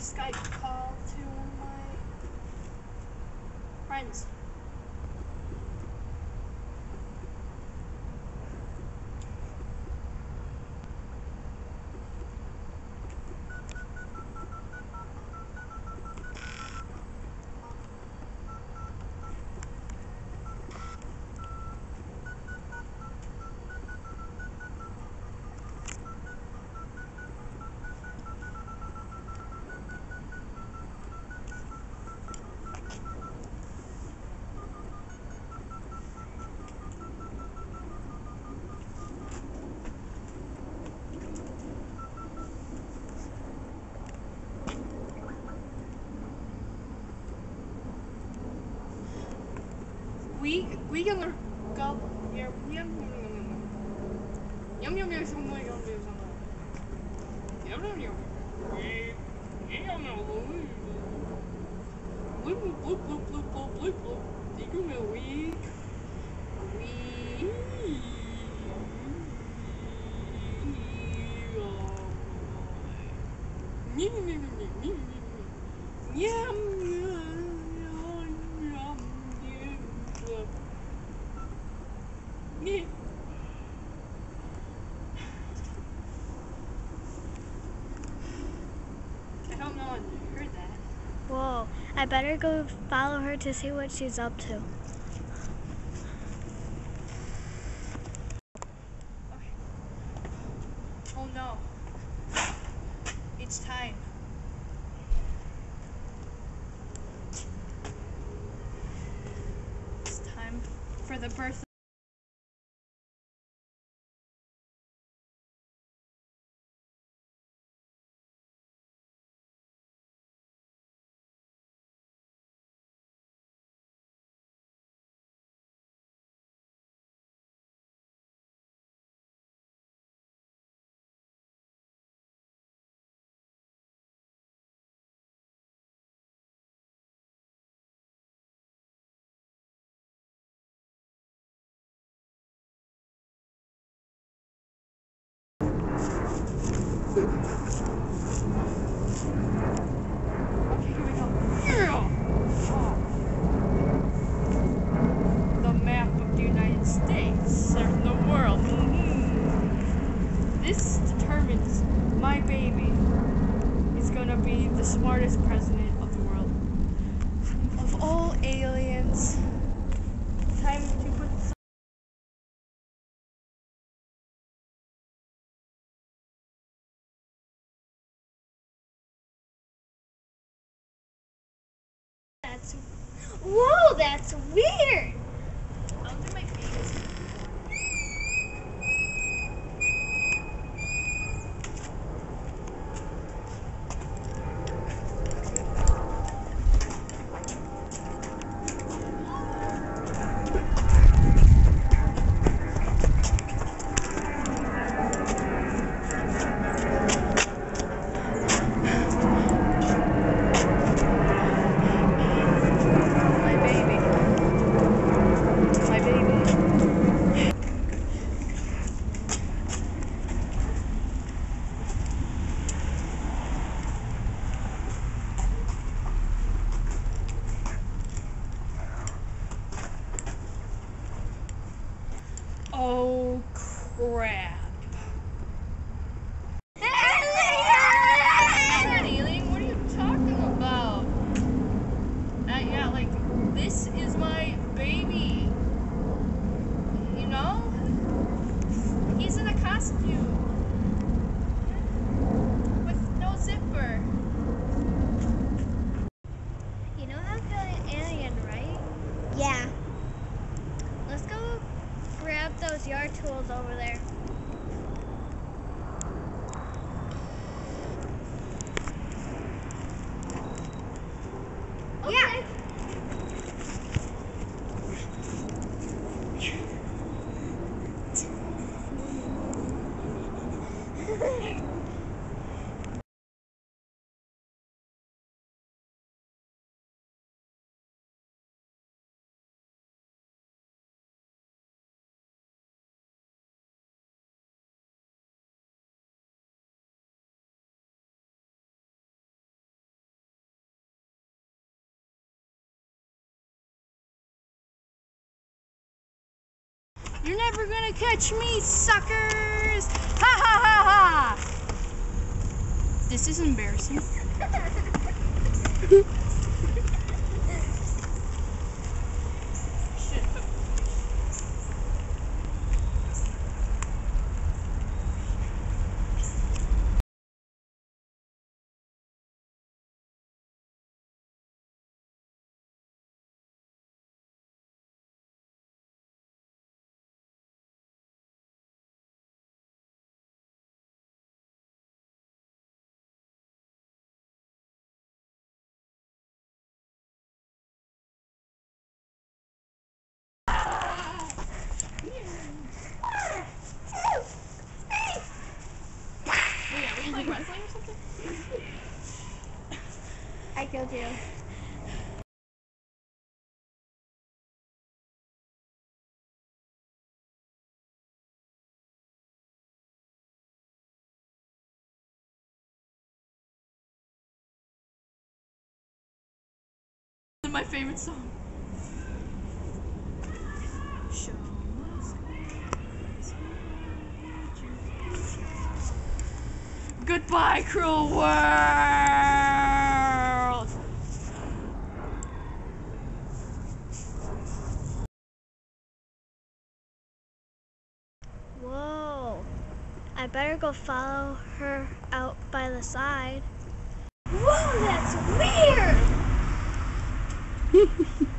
Skype call to one of my friends. We gonna go here. Yum yum yum so much yum yum yum yum. Bloop bloop bloop bloop bloop bloop bloop bloop. Think of a week. I don't know if you heard that. Whoa, I better go follow her to see what she's up to. Okay. Oh no. It's time. It's time for the birth. Okay, here we go. The map of the United States of the world. This determines my baby is gonna be the smartest president of the world. Of all aliens. Time to put Whoa, that's weird. I'll do my face. My baby. My baby. Oh crap. Alien, what are you talking about? Yeah, like, this is my baby. You know? He's in a costume. With no zipper. You know how to kill an alien, right? Yeah. Let's go grab those yard tools over there. Yeah. You're never gonna catch me, suckers! Ha ha ha ha! This is embarrassing. Shit. Like wrestling or something? I killed you. My favorite song. Goodbye, cruel world. Whoa. I better go follow her out by the side. Whoa, that's weird!